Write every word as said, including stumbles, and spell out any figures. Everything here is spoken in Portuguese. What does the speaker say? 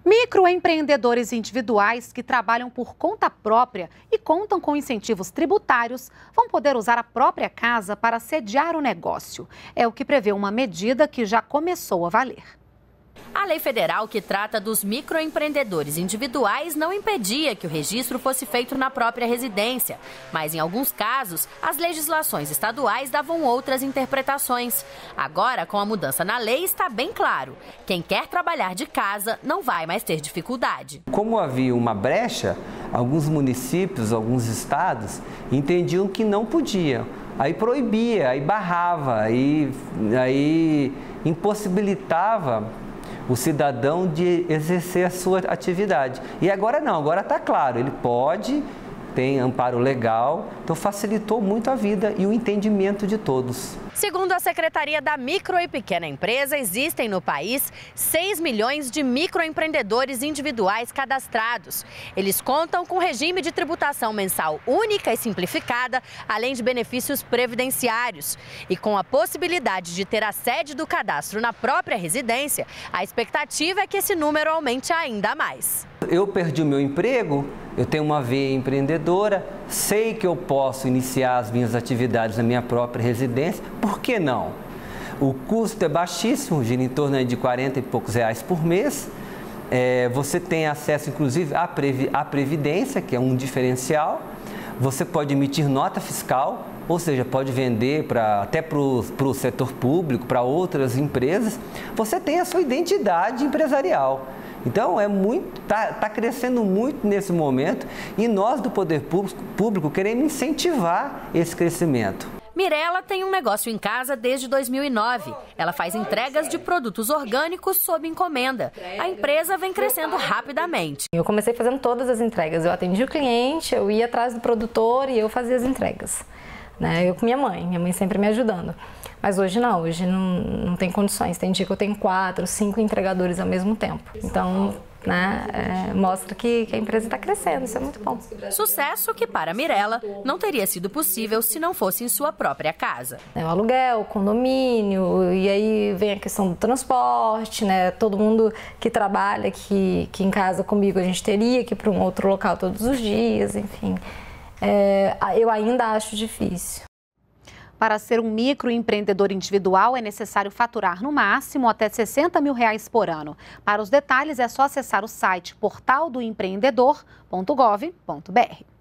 Microempreendedores individuais que trabalham por conta própria e contam com incentivos tributários vão poder usar a própria casa para sediar o negócio. É o que prevê uma medida que já começou a valer. A lei federal que trata dos microempreendedores individuais não impedia que o registro fosse feito na própria residência, mas em alguns casos as legislações estaduais davam outras interpretações. Agora, com a mudança na lei, está bem claro: quem quer trabalhar de casa não vai mais ter dificuldade. Como havia uma brecha, alguns municípios, alguns estados entendiam que não podiam. Aí proibia, aí barrava, aí, aí impossibilitava o cidadão de exercer a sua atividade. E agora não, agora está claro, ele pode, tem amparo legal, então facilitou muito a vida e o entendimento de todos. Segundo a Secretaria da Micro e Pequena Empresa, existem no país seis milhões de microempreendedores individuais cadastrados. Eles contam com regime de tributação mensal única e simplificada, além de benefícios previdenciários. E com a possibilidade de ter a sede do cadastro na própria residência, a expectativa é que esse número aumente ainda mais. Eu perdi o meu emprego, eu tenho uma veia empreendedora, sei que eu posso iniciar as minhas atividades na minha própria residência, por que não? O custo é baixíssimo, gira em torno de quarenta e poucos reais por mês. É, você tem acesso, inclusive, à, previ, à Previdência, que é um diferencial. Você pode emitir nota fiscal, ou seja, pode vender pra, até para o setor público, para outras empresas. Você tem a sua identidade empresarial. Então, é muito, tá, tá crescendo muito nesse momento e nós do Poder Público, público queremos incentivar esse crescimento. Mirela tem um negócio em casa desde dois mil e nove. Ela faz entregas de produtos orgânicos sob encomenda. A empresa vem crescendo rapidamente. Eu comecei fazendo todas as entregas. Eu atendi o cliente, eu ia atrás do produtor e eu fazia as entregas. Né? Eu com minha mãe, minha mãe sempre me ajudando. Mas hoje não, hoje não, não tem condições. Tem dia que eu tenho quatro, cinco entregadores ao mesmo tempo. Então, né, é, mostra que, que a empresa está crescendo, isso é muito bom. Sucesso que para Mirela não teria sido possível se não fosse em sua própria casa. É o aluguel, o condomínio, e aí vem a questão do transporte, né? Todo mundo que trabalha aqui, aqui em casa comigo, a gente teria que ir para um outro local todos os dias, enfim. É, eu ainda acho difícil. Para ser um microempreendedor individual, é necessário faturar no máximo até sessenta mil reais por ano. Para os detalhes, é só acessar o site portal do empreendedor ponto gov ponto br.